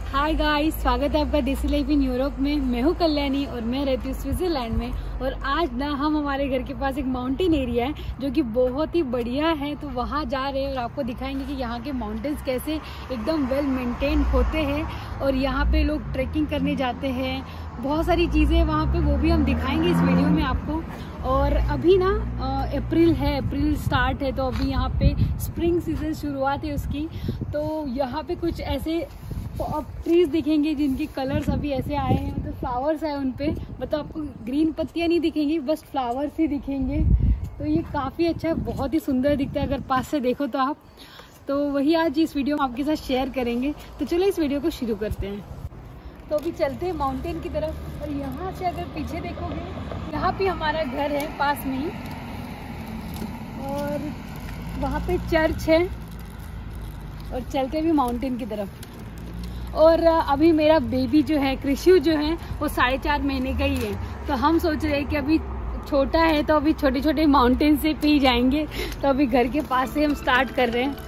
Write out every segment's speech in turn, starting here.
Hi guys, स्वागत है आपका देसी लाइफ इन यूरोप में। मैं हूँ कल्याणी और मैं रहती हूँ स्विट्जरलैंड में। और आज ना हम हमारे घर के पास एक माउंटेन एरिया है जो कि बहुत ही बढ़िया है, तो वहाँ जा रहे हैं और आपको दिखाएंगे कि यहाँ के माउंटेन्स कैसे एकदम वेल मेंटेन होते हैं। और यहाँ पे लोग ट्रैकिंग करने जाते हैं, बहुत सारी चीज़ें वहाँ पे, वो भी हम दिखाएंगे इस वीडियो में आपको। और अभी ना अप्रैल स्टार्ट है, तो अभी यहाँ पे स्प्रिंग सीजन शुरुआत है उसकी। तो यहाँ पे कुछ ऐसे अब ट्रीज दिखेंगे जिनकी कलर्स अभी ऐसे आए हैं, मतलब फ्लावर्स आए उन पे, मतलब आपको ग्रीन पत्तियां नहीं दिखेंगी, बस फ्लावर्स ही दिखेंगे। तो ये काफ़ी अच्छा है, बहुत ही सुंदर दिखता है अगर पास से देखो तो आप। तो वही आज इस वीडियो में आपके साथ शेयर करेंगे। तो चलो इस वीडियो को शुरू करते हैं। तो अभी चलते हैं माउंटेन की तरफ। और यहाँ से अगर पीछे देखोगे, यहाँ पे हमारा घर है पास में ही, और वहाँ पे चर्च है। और चलते भी माउंटेन की तरफ। और अभी मेरा बेबी जो है, कृष्यु जो है, वो 4.5 महीने का ही है। तो हम सोच रहे हैं कि अभी छोटा है तो अभी छोटे छोटे माउंटेन से पी जाएंगे। तो अभी घर के पास से हम स्टार्ट कर रहे हैं।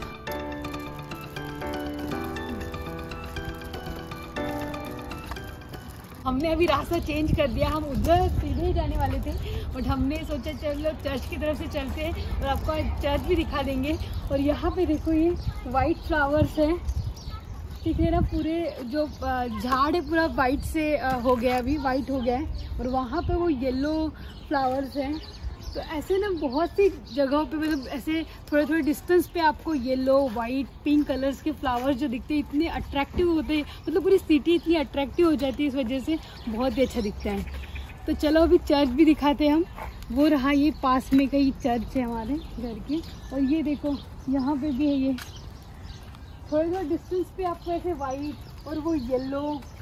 हमने अभी रास्ता चेंज कर दिया, हम उधर सीधे जाने वाले थे, बट हमने सोचा चलो चर्च की तरफ से चलते हैं और आपको चर्च भी दिखा देंगे। और यहाँ पे देखो, ये वाइट फ्लावर्स है, ठीक है ना, पूरे जो झाड़ है पूरा वाइट से हो गया, अभी वाइट हो गया है। और वहाँ पे वो येलो फ्लावर्स हैं। तो ऐसे ना बहुत सी जगहों पे, मतलब ऐसे थोड़े थोड़े डिस्टेंस पे आपको येलो, वाइट, पिंक कलर्स के फ्लावर्स जो दिखते हैं, इतने अट्रैक्टिव होते हैं, मतलब पूरी सिटी इतनी अट्रैक्टिव हो जाती है, इस वजह से बहुत ही अच्छा दिखता है। तो चलो अभी चर्च भी दिखाते हैं हम। वो रहा, ये पास में कहीं चर्च है हमारे घर के। और ये देखो यहाँ पे भी है, ये थोड़े थोड़े डिस्टेंस पे आपको ऐसे वाइट और वो येलो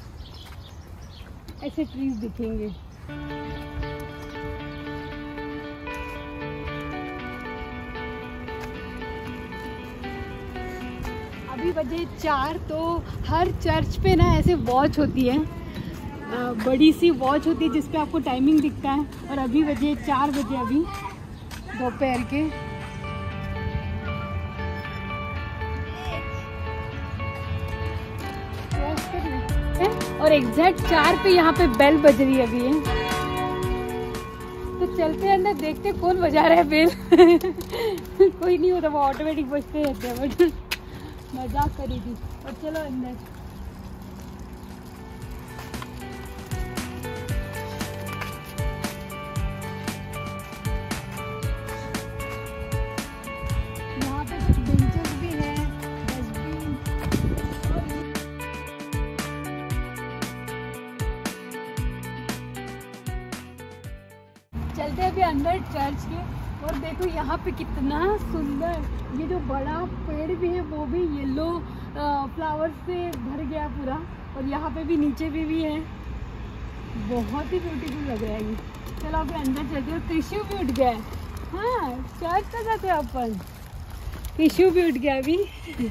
ऐसे ट्रीज दिखेंगे। अभी बजे 4, तो हर चर्च पे ना ऐसे वॉच होती है, बड़ी सी वॉच होती है जिसपे आपको टाइमिंग दिखता है। और अभी बजे 4 बजे अभी दोपहर के। और एग्जैक्ट 4 पे यहाँ पे बेल बज रही है अभी है। तो चलते हैं अंदर, देखते कौन बजा रहा है बेल। कोई नहीं होता, वो ऑटोमेटिक बजते रहते हैं, बट मजाक करी थी। और चलो अंदर। यहाँ पे कुछ बेंचेस भी हैं, डस्टबिन। चलते हैं अभी अंदर चर्च के। और देखो यहाँ पे कितना सुंदर, ये जो बड़ा पेड़ भी है वो भी येलो फ्लावर से भर गया पूरा। और यहाँ पे भी नीचे भी है, बहुत ही ब्यूटीफुल लग रहा है ये। चलो अभी अंदर चलते हैं। कृष्यु भी उठ गया है। हाँ, चर्च का जाते हैं अपन। कृष्यु भी उठ गया अभी।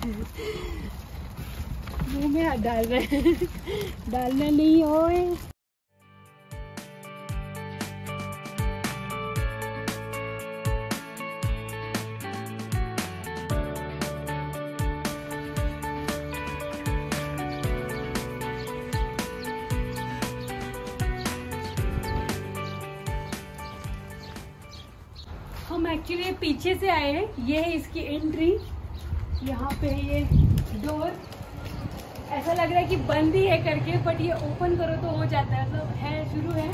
मुँह में हाथ डाल रहे हैं। डालना नहीं होए। हम एक्चुअली पीछे से आए हैं, ये है इसकी एंट्री। यहाँ पे ये डोर ऐसा लग रहा है कि बंद ही है करके, बट ये ओपन करो तो हो जाता है, मतलब है, शुरू है।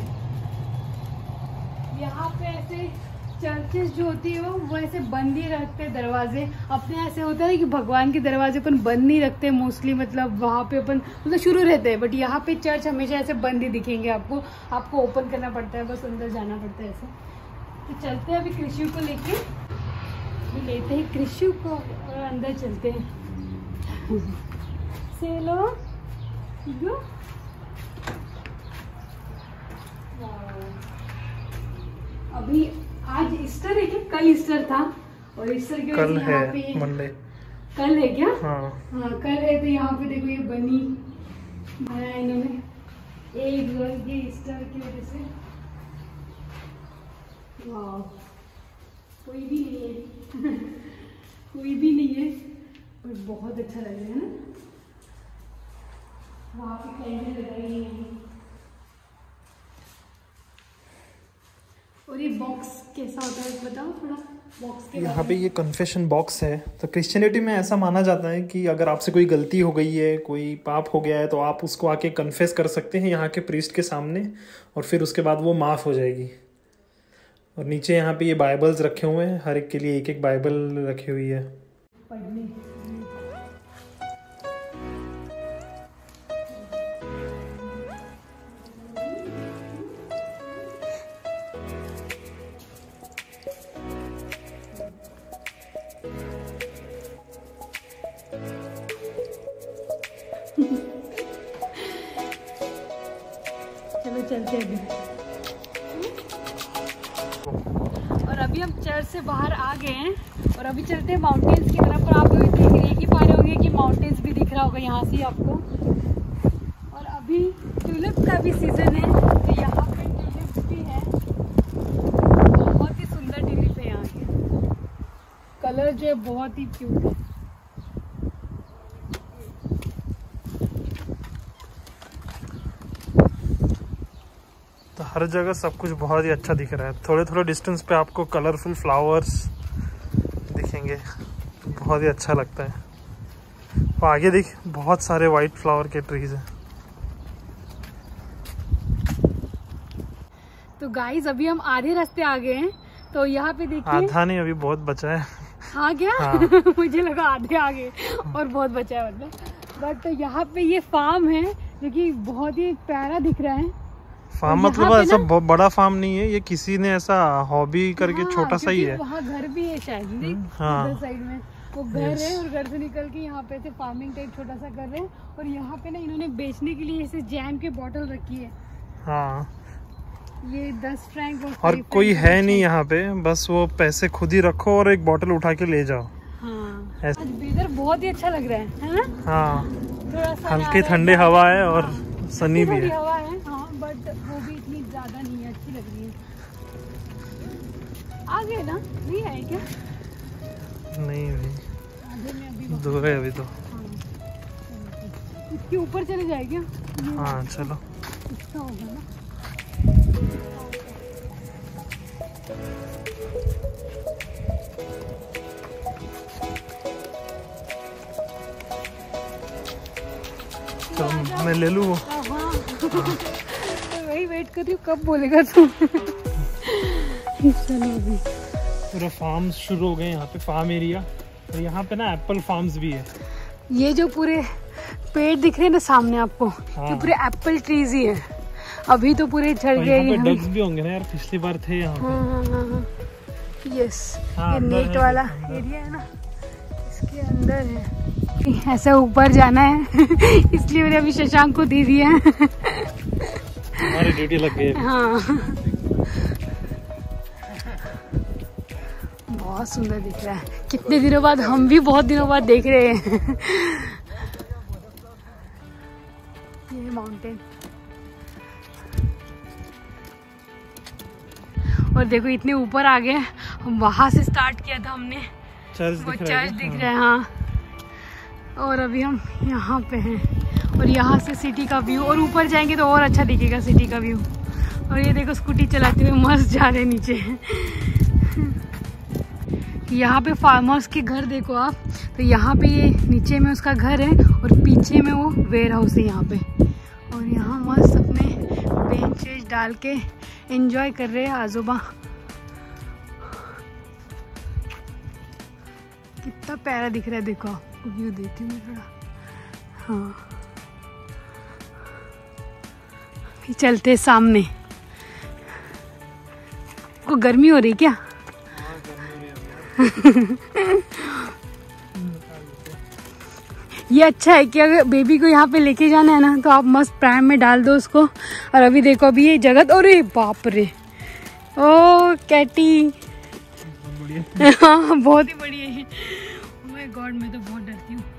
यहाँ पे ऐसे चर्चेस जो होती है वो ऐसे बंद ही रखते हैं दरवाजे अपने। ऐसे होता है कि भगवान के दरवाजे अपन बंद नहीं रखते मोस्टली, मतलब वहाँ पे अपन मतलब शुरू रहते हैं, बट यहाँ पे चर्च हमेशा ऐसे बंद ही दिखेंगे आपको ओपन करना पड़ता है, बस अंदर जाना पड़ता है ऐसे। तो चलते हैं अभी कृष्यु को लेके, लेते हैं कृष्यु को और अंदर चलते हैं। चलो अभी आज ईस्टर है क्या? कल ईस्टर था, और ईस्टर के कल है, मंडे। कल है क्या? हाँ कल है। तो यहाँ पे देखो ये बनाया इन्होंने एक रोज के ईस्टर की वजह से। वाह, कोई भी नहीं है। कोई भी नहीं है, पर बहुत अच्छा लग रहा है ना। वहाँ पे कैंडल लगाई है और ये बॉक्स कैसा होता है बताओ थोड़ा बॉक्स के यहाँ पे ये कन्फेशन बॉक्स है। तो क्रिश्चियनिटी में ऐसा माना जाता है कि अगर आपसे कोई गलती हो गई है, कोई पाप हो गया है, तो आप उसको आके कन्फेस कर सकते हैं यहाँ के प्रीस्ट के सामने, और फिर उसके बाद वो माफ़ हो जाएगी। और नीचे यहाँ पे ये बाइबल्स रखे हुए हैं, हर एक के लिए एक एक बाइबल रखी हुई है पढ़ने। चलो चलते अभी। और अभी हम चर्च से बाहर आ गए हैं और अभी चलते हैं माउंटेन्स की तरफ। और आप लोग देख ही पा रहे होंगे कि माउंटेन्स भी दिख रहा होगा यहाँ से आपको। और अभी ट्यूलिप का भी सीजन है, तो यहाँ पे ट्यूलिप्स भी है। बहुत ही सुंदर ट्यूलिप है यहाँ के, कलर जो है बहुत ही क्यूट है। तो हर जगह सब कुछ बहुत ही अच्छा दिख रहा है। थोड़े थोड़े डिस्टेंस पे आपको कलरफुल फ्लावर्स दिखेंगे, तो बहुत ही अच्छा लगता है। तो आगे देख बहुत सारे वाइट फ्लावर के ट्रीज हैं। तो गाइस अभी हम आधे रास्ते आ गए हैं। तो यहाँ पे देखिए, आधा नहीं, अभी बहुत बचा है। आ गया? हाँ। मुझे लगा आधे आ गए और बहुत बचा है मतलब। बट यहाँ पे ये फार्म है जो कि बहुत ही प्यारा दिख रहा है। फार्म मतलब ऐसा बहुत बड़ा फार्म नहीं है, ये किसी ने ऐसा हॉबी करके छोटा सा ही है। वहाँ घर भी है शायद, हाँ साइड में वो घर है और घर से निकल के यहाँ पे ऐसे फार्मिंग टाइप छोटा सा कर रहे हैं। और यहाँ पे ना इन्होंने बेचने के लिए ऐसे जैम के बोतल रखी है। हाँ, ये 10 फ्रैंक और कोई है नहीं यहाँ पे, बस वो पैसे खुद ही रखो और एक बोतल उठा के ले जाओ। हाँ, आज वेदर बहुत ही अच्छा लग रहा है ना? हाँ, थोड़ा सा हल्की ठंडी हवा है और सनी भी है। हवा है हाँ, बट वो भी इतनी ज्यादा नहीं है, अच्छी लग रही है। आ गए ना? नहीं आए क्या? नहीं भाई, आधे में अभी दूर है अभी तो। हाँ, इसके ऊपर चले जाए क्या? हाँ चलो। इसका होगा ना। तो मैं ले लूँ वो। हाँ। तो वही वेट कर रही हूँ कब बोलेगा तू। चलो अभी पूरा फार्म्स शुरू हो गए यहाँ पे, फार्म एरिया। और यहाँ पे ना एप्पल फार्म्स भी है। ये जो पूरे पेड़ दिख रहे हैं ना सामने आपको, हाँ। ये पूरे एप्पल ट्रीज ही है। अभी तो पूरे झड़ गए। यहाँ पे डक्स भी होंगे ना यार, पिछली बार थे यहाँ पे। हाँ। यस, हाँ, ये अंदर नेट है, वाला अंदर। एरिया है ना, इसके अंदर है। ऐसा ऊपर जाना है इसलिए मैंने अभी शशांक को दे दिया है। हमारी ड्यूटी लग गई। हाँ, बहुत सुंदर दिख रहा है। कितने दिनों बाद, हम भी बहुत दिनों बाद देख रहे हैं ये माउंटेन। और देखो इतने ऊपर आ गए, हम वहां से स्टार्ट किया था हमने, वो चर्च दिख रहा है। हाँ, और अभी हम यहाँ पे हैं और यहाँ से सिटी का व्यू, और ऊपर जाएंगे तो और अच्छा दिखेगा सिटी का व्यू। और ये देखो स्कूटी चलाते हुए मस्त जा रहे हैं नीचे। यहाँ पे फार्मर्स के घर देखो आप, तो यहाँ पे ये नीचे में उसका घर है और पीछे में वो वेयर हाउस है यहाँ पे। और यहाँ मस्त अपने बेंचेस डाल के एंजॉय कर रहे हैं आजोबा। कितना प्यारा दिख रहा है, देखो आपको व्यू देती हूँ मैं थोड़ा। हाँ, फिर चलते सामने। को गर्मी हो रही क्या? ये अच्छा है कि अगर बेबी को यहाँ पे लेके जाना है ना, तो आप मस्त प्राइम में डाल दो उसको। और अभी देखो अभी ये जगह, अरे बाप रे, ओ कैटी। हाँ बहुत ही बढ़िया है। ओह माय गॉड, मैं तो बहुत डरती हूँ।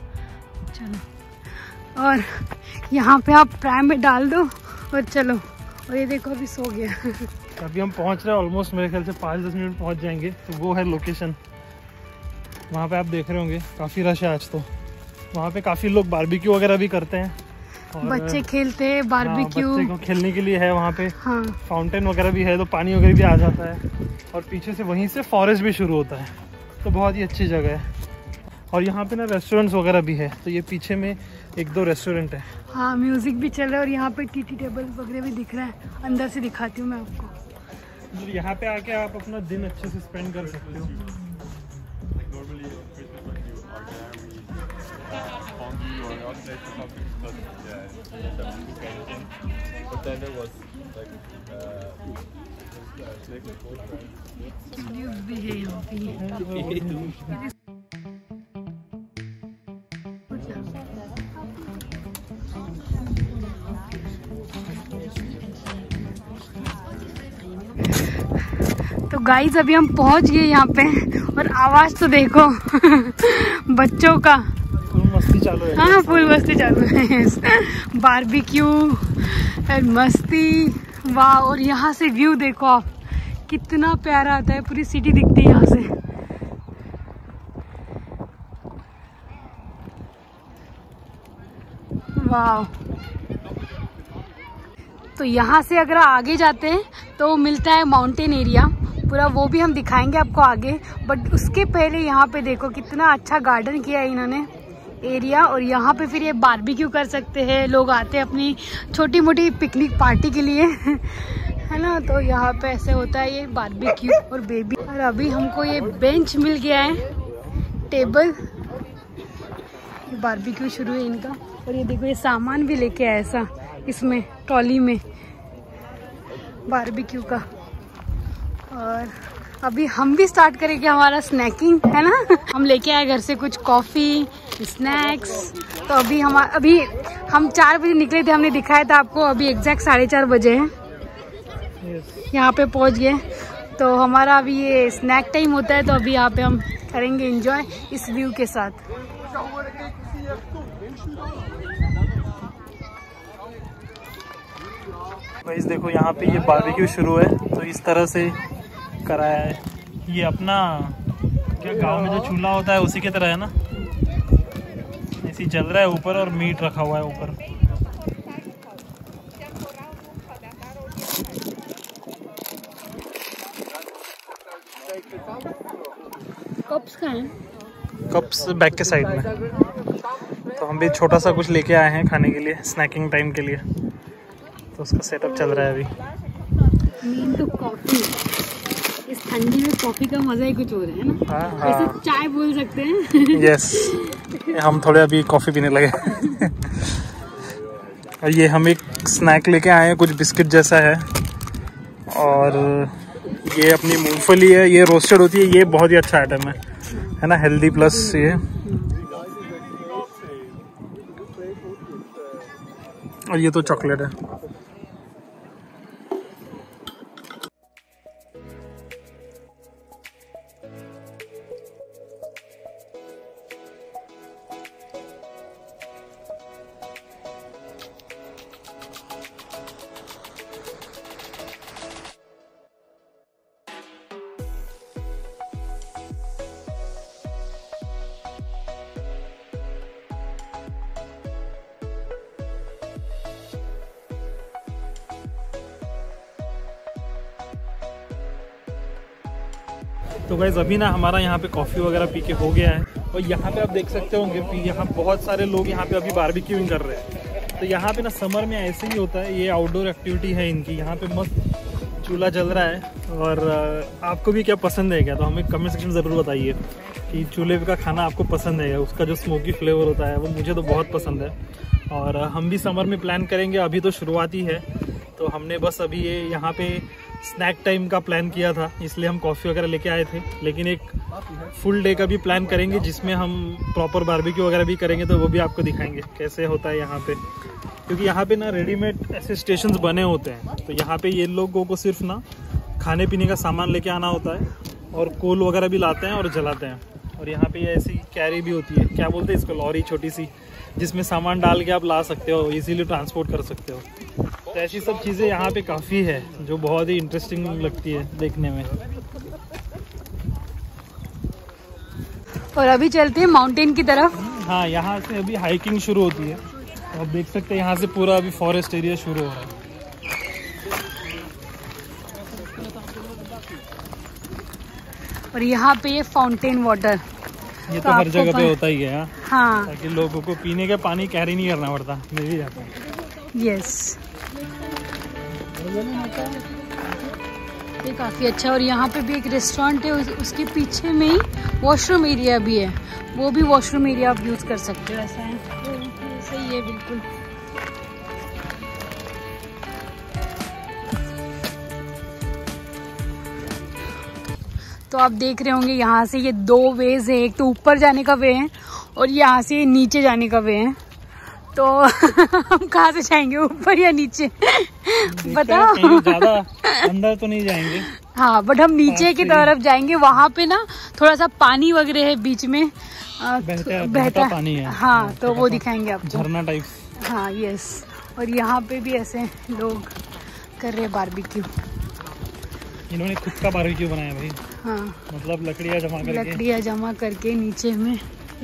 चलो, और यहाँ पे आप प्राइम में डाल दो और चलो। और ये देखो अभी सो गया। अभी हम पहुँच रहे हैं ऑलमोस्ट, मेरे ख्याल से 5-10 मिनट पहुँच जाएंगे। तो वो है लोकेशन, वहाँ पे आप देख रहे होंगे काफ़ी रश है आज। तो वहाँ पे काफ़ी लोग बारबेक्यू वगैरह भी करते हैं। बच्चे खेलते हैं, बारबेक्यू बच्चे को खेलने के लिए है वहाँ पे। हाँ, फाउंटेन वगैरह भी है, तो पानी वगैरह भी आ जाता है। और पीछे से वहीं से फॉरेस्ट भी शुरू होता है, तो बहुत ही अच्छी जगह है। और यहाँ पे ना रेस्टोरेंट्स वगैरह भी है, तो ये पीछे में 1-2 रेस्टोरेंट है। हाँ, म्यूजिक भी चल रहा है और यहाँ पे टी टेबल वगैरह भी दिख रहा है। अंदर से दिखाती हूँ मैं आपको। यहाँ पे आके आप अपना दिन अच्छे से स्पेंड कर सकते हो। भी है यहाँ पे। तो गाइस अभी हम पहुंच गए यहाँ पे और आवाज तो देखो बच्चों का फुल मस्ती चालू है। हाँ, फुल मस्ती चालू है। बारबेक्यू और मस्ती, वाह। और यहाँ से व्यू देखो आप, कितना प्यारा आता है, पूरी सिटी दिखती है यहाँ से। वाह। तो यहाँ से अगर आगे जाते हैं तो मिलता है माउंटेन एरिया पूरा, वो भी हम दिखाएंगे आपको आगे। बट उसके पहले यहाँ पे देखो कितना अच्छा गार्डन किया है इन्होंने एरिया। और यहाँ पे फिर ये बारबेक्यू कर सकते हैं, लोग आते हैं अपनी छोटी मोटी पिकनिक पार्टी के लिए है ना। तो यहाँ पे ऐसे होता है ये बारबेक्यू और बेबी। और अभी हमको ये बेंच मिल गया है, टेबल। बारबेक्यू शुरू है इनका। और ये देखो ये सामान भी लेके आया ऐसा इसमें ट्रॉली में बारबेक्यू का। और अभी हम भी स्टार्ट करेंगे हमारा स्नैकिंग, है ना। हम लेके आए घर से कुछ कॉफ़ी, स्नैक्स। तो अभी हम 4 बजे निकले थे, हमने दिखाया था आपको। अभी एग्जैक्ट 4:30 बजे हैं, यहाँ पे पहुँच गए। तो हमारा अभी ये स्नैक टाइम होता है, तो अभी यहाँ पे हम करेंगे एंजॉय इस व्यू के साथ। गाइस देखो यहाँ पे ये बारबेक्यू शुरू है, तो इस तरह से कराया है। ये अपना क्या गांव में जो चूल्हा होता है उसी की तरह है ना, ऐसे जल रहा है ऊपर और मीट रखा हुआ है ऊपर। कप्स का है, कप्स बैक के साइड में। तो हम भी छोटा सा कुछ लेके आए हैं खाने के लिए, स्नैकिंग टाइम के लिए। तो उसका सेटअप चल रहा है अभी। मेन तो कॉफी, इस ठंडी में कॉफी का मजा ही कुछ और है ना। हाँ, ऐसे चाय बोल सकते हैं। यस, हम थोड़े अभी कॉफी पीने लगे। और ये हम एक स्नैक लेके आए हैं, कुछ बिस्किट जैसा है। और ये अपनी मूंगफली है, ये रोस्टेड होती है। ये बहुत ही अच्छा आइटम है ना, हेल्दी प्लस ये। और ये तो चॉकलेट है। तो गाइस अभी ना हमारा यहाँ पे कॉफ़ी वगैरह पी के हो गया है। और यहाँ पे आप देख सकते होंगे कि यहाँ बहुत सारे लोग यहाँ पे अभी बारबेक्यूइंग कर रहे हैं। तो यहाँ पे ना समर में ऐसे ही होता है, ये आउटडोर एक्टिविटी है इनकी। यहाँ पे मस्त चूल्हा जल रहा है। और आपको भी क्या पसंद है क्या, तो हमें कमेंट सेक्शन ज़रूर बताइए कि चूल्हे का खाना आपको पसंद है। उसका जो स्मोकी फ्लेवर होता है वो मुझे तो बहुत पसंद है। और हम भी समर में प्लान करेंगे, अभी तो शुरुआती है। तो हमने बस अभी ये यहाँ पे स्नैक टाइम का प्लान किया था, इसलिए हम कॉफ़ी वगैरह लेके आए थे। लेकिन एक फुल डे का भी प्लान करेंगे जिसमें हम प्रॉपर बारबेक्यू वगैरह भी करेंगे, तो वो भी आपको दिखाएंगे कैसे होता है यहाँ पे। क्योंकि यहाँ पे ना रेडीमेड ऐसे स्टेशंस बने होते हैं, तो यहाँ पे ये लोगों को सिर्फ ना खाने पीने का सामान लेके आना होता है और कोल वगैरह भी लाते हैं और जलाते हैं। और यहाँ पे ये ऐसी कैरी भी होती है, क्या बोलते हैं इसको, लॉरी छोटी सी, जिसमें सामान डाल के आप ला सकते हो, इजीली ट्रांसपोर्ट कर सकते हो। तो ऐसी सब चीज़ें यहाँ पे काफ़ी है जो बहुत ही इंटरेस्टिंग लगती है देखने में। और अभी चलते हैं माउंटेन की तरफ। हाँ, यहाँ से अभी हाइकिंग शुरू होती है। आप देख सकते हैं यहाँ से पूरा अभी फॉरेस्ट एरिया शुरू हो रहा है। और यहाँ पे ये फाउंटेन वाटर, ये तो हर जगह पे होता ही है। हाँ, ताकि लोगों को पीने का पानी कैरी नहीं करना पड़ता, मिल ही जाता है। यस, ये काफ़ी अच्छा। और यहाँ पे भी एक रेस्टोरेंट है, उसके पीछे में ही वॉशरूम एरिया भी है, वो भी वॉशरूम एरिया आप यूज़ कर सकते हो। ऐसा है तो सही है बिल्कुल। तो आप देख रहे होंगे यहाँ से ये 2 वेज है, एक तो ऊपर जाने का वे है और यहाँ से नीचे जाने का वे है। तो हम कहाँ से जाएंगे, ऊपर या नीचे? बताओ। ज्यादा अंदर तो नहीं जाएंगे। हाँ, बट हम नीचे की तरफ जाएंगे। वहाँ पे ना थोड़ा सा पानी वगैरह है बीच में, बहता पानी है। हाँ, तो वो दिखाएंगे आपको, झरना टाइप। हाँ, यस। और यहाँ पे भी ऐसे लोग कर रहे हैं बारबेक्यू। इन्होंने खुद का बारबेक्यू बनाया भाई। हाँ, मतलब लकड़ियाँ जमा करके नीचे में।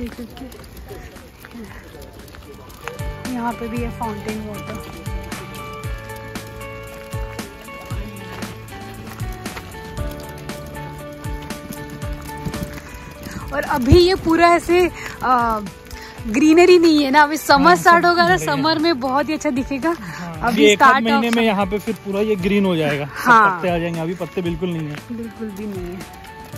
यहाँ पे भी है फाउंटेन वाटर। और अभी ये पूरा ऐसे ग्रीनरी नहीं है ना, अभी समर स्टार्ट होगा ना, समर में बहुत ही अच्छा दिखेगा। अभी स्टार्ट महीने में यहाँ पे फिर पूरा ये ग्रीन हो जाएगा। हाँ, पत्ते आ जाएंगे, अभी पत्ते बिल्कुल नहीं है, बिल्कुल भी नहीं है।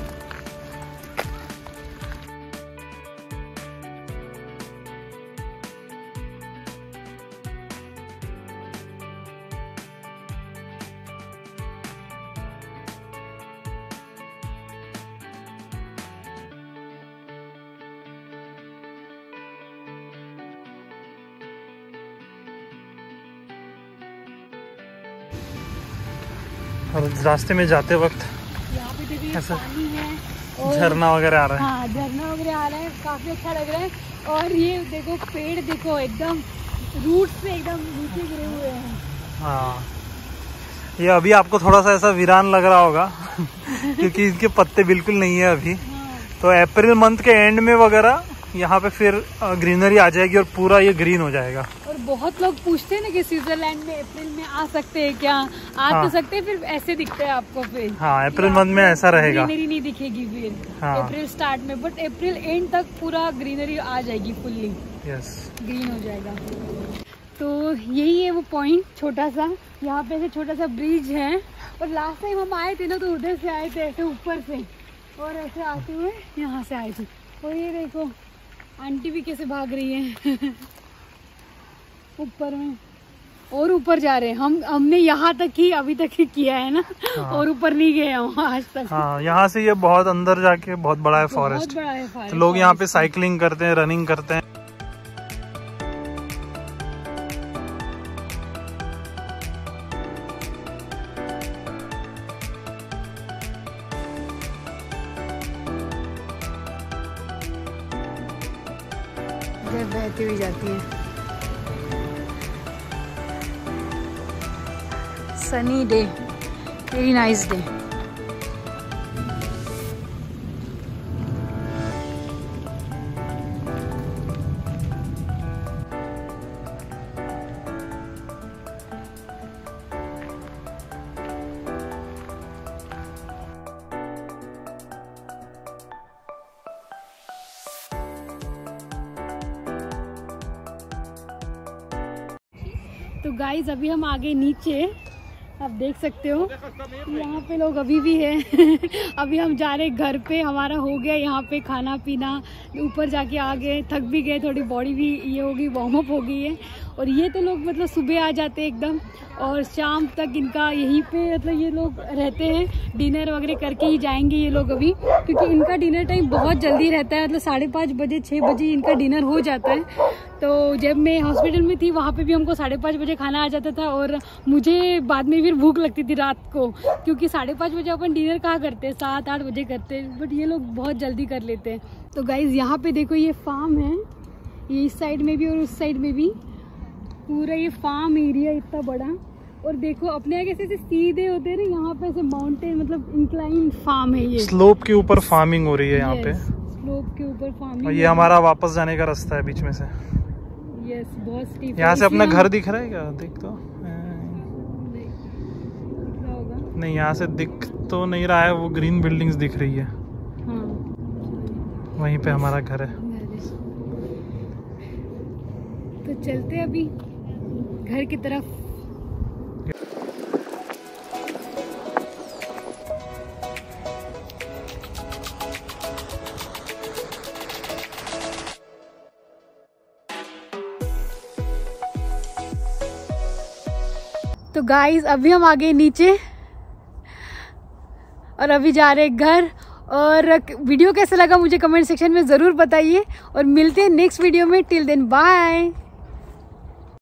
और रास्ते में जाते वक्त यहाँ पे देखिए पानी है और झरना वगैरह आ रहा है। हाँ, झरना वगैरह आ रहा है, काफी अच्छा लग रहा है। और ये देखो पेड़, देखो एकदम रूट से एकदम नीचे गिरे हुए हैं। हाँ, ये अभी आपको थोड़ा सा ऐसा वीरान लग रहा होगा क्योंकि इनके पत्ते बिल्कुल नहीं है अभी। हाँ। तो अप्रैल मंथ के एंड में वगैरह यहाँ पे फिर ग्रीनरी आ जाएगी और पूरा ये ग्रीन हो जाएगा। और बहुत लोग पूछते हैं ना कि स्विट्जरलैंड में अप्रैल में आ सकते हैं क्या? आ तो सकते हैं, फिर ऐसे दिखते हैं आपको फिर। हाँ, अप्रैल मंथ में ऐसा रहेगा, ग्रीनरी नहीं दिखेगी फिर। हाँ। अप्रैल स्टार्ट में, बट अप्रैल एंड तक पूरा ग्रीनरी आ जाएगी, फुल्ली ग्रीन हो जाएगा। तो यही है वो पॉइंट, छोटा सा। यहाँ पे ऐसे छोटा सा ब्रिज है। और लास्ट टाइम हम आए थे ना, तो उधर से आए थे ऐसे ऊपर से, और ऐसे आते हुए यहाँ से आए थे। और ये देखो आंटी भी कैसे भाग रही है ऊपर में, और ऊपर जा रहे हैं। हमने यहाँ तक ही अभी तक ही किया है ना। हाँ। और ऊपर नहीं गए हम आज तक। हाँ, यहाँ से ये बहुत अंदर जाके बहुत बड़ा है फॉरेस्ट। बड़ा है फॉरेस्ट। तो लोग यहाँ पे साइकिलिंग करते हैं, रनिंग करते हैं। बहती हुई जाती है। Sunny day, very nice day. तो गाइज अभी हम आगे नीचे, आप देख सकते हो यहाँ पे लोग अभी भी है। अभी हम जा रहे घर पे, हमारा हो गया यहाँ पे खाना पीना, ऊपर जाके आ गए, थक भी गए, थोड़ी बॉडी भी ये होगी, वार्म अप हो गई है। और ये तो लोग मतलब सुबह आ जाते हैं एकदम, और शाम तक इनका यहीं पे मतलब ये लोग रहते हैं, डिनर वगैरह करके ही जाएंगे ये लोग अभी, क्योंकि इनका डिनर टाइम बहुत जल्दी रहता है, मतलब 5:30 बजे 6 बजे इनका डिनर हो जाता है। तो जब मैं हॉस्पिटल में थी वहाँ पे भी हमको 5:30 बजे खाना आ जाता था, और मुझे बाद में फिर भूख लगती थी रात को, क्योंकि 5:30 बजे अपन डिनर कहाँ करते हैं, 7-8 बजे करते हैं, बट ये लोग बहुत जल्दी कर लेते हैं। तो गाइज यहाँ पे देखो ये फार्म है, ये इस साइड में भी और उस साइड में भी पूरा ये फार्म एरिया इतना बड़ा। और देखो अपने आगे से सीधे होते हैं ना, यहाँ पे ऐसे माउंटेन, मतलब इंक्लाइन फार्म है, ये स्लोप के ऊपर फार्मिंग हो रही है यहाँ पे, स्लोप के ऊपर फार्मिंग। और ये हमारा वापस जाने का रास्ता है बीच में से। यस बहुत स्टीप। यहाँ से अपना घर दिख रहा है क्या? देख तो नहीं, यहाँ से दिख तो नहीं रहा है, वो ग्रीन बिल्डिंग्स दिख रही है। हाँ। वहीं पे हमारा घर है। तो चलते हैं अभी घर की तरफ। तो गाइस अभी हम आ गए नीचे और अभी जा रहे घर। और वीडियो कैसा लगा मुझे कमेंट सेक्शन में ज़रूर बताइए और मिलते हैं नेक्स्ट वीडियो में। Till then bye.